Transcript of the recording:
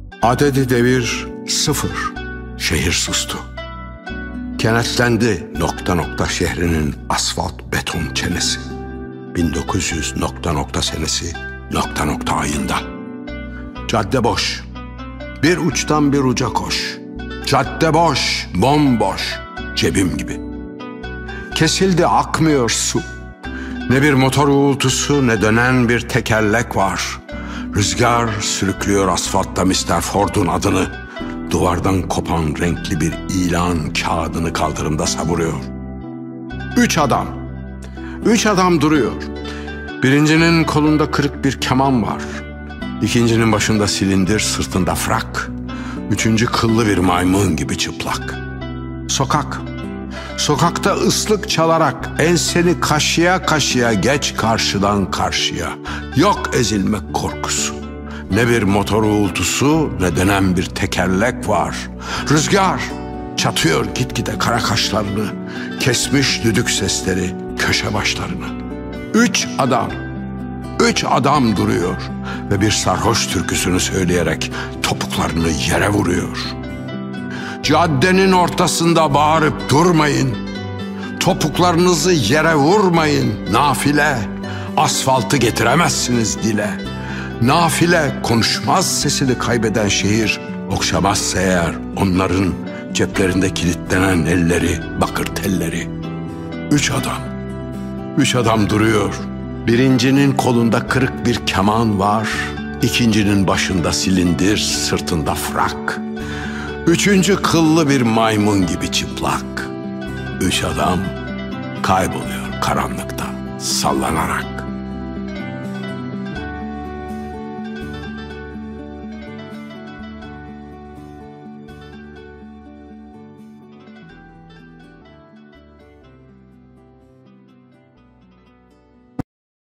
Adedi devir 0. Şehir sustu. Kenetlendi nokta nokta şehrinin asfalt beton çenesi. 1900 nokta nokta senesi nokta nokta ayında. Cadde boş. Bir uçtan bir uca koş. Cadde boş, bomboş, cebim gibi. Kesildi, akmıyor su. Ne bir motor uğultusu, ne dönen bir tekerlek var. Rüzgar sürüklüyor asfaltta Mr. Ford'un adını. Duvardan kopan renkli bir ilan kağıdını kaldırımda savuruyor. 3 adam. 3 adam duruyor. Birincinin kolunda kırık bir keman var. İkincinin başında silindir, sırtında frak. Üçüncü kıllı bir maymun gibi çıplak. Sokak. Sokakta ıslık çalarak enseni kaşıya kaşıya geç karşıdan karşıya. Yok ezilmek korkusu. Ne bir motor uğultusu, ne dönen bir tekerlek var. Rüzgar çatıyor gitgide kara kaşlarını, kesmiş düdük sesleri köşe başlarını. 3 adam. 3 adam duruyor ve bir sarhoş türküsünü söyleyerek topuklarını yere vuruyor. Caddenin ortasında bağırıp durmayın. Topuklarınızı yere vurmayın. Nafile, asfaltı getiremezsiniz dile. Nafile konuşmaz, sesini kaybeden şehir okşamazsa eğer onların ceplerinde kilitlenen elleri, bakır telleri. 3 adam. 3 adam duruyor. Birincinin kolunda kırık bir keman var. İkincinin başında silindir, sırtında frak. Üçüncü kıllı bir maymun gibi çıplak. 3 adam kayboluyor karanlıkta sallanarak.